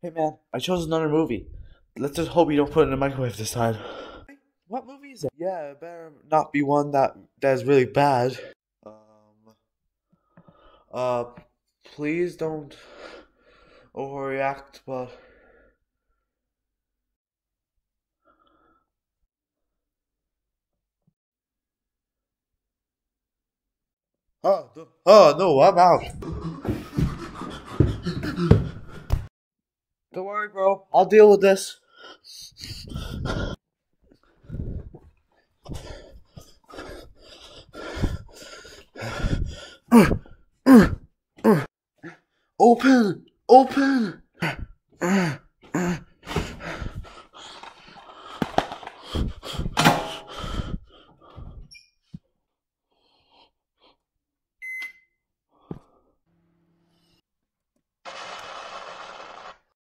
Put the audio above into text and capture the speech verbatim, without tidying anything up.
Hey man, I chose another movie. Let's just hope you don't put it in the microwave this time. What movie is it? Yeah, it better not be one that that is really bad. Um, uh, please don't overreact, but oh, no, oh no, I'm out. Don't worry, bro. I'll deal with this. Open, open.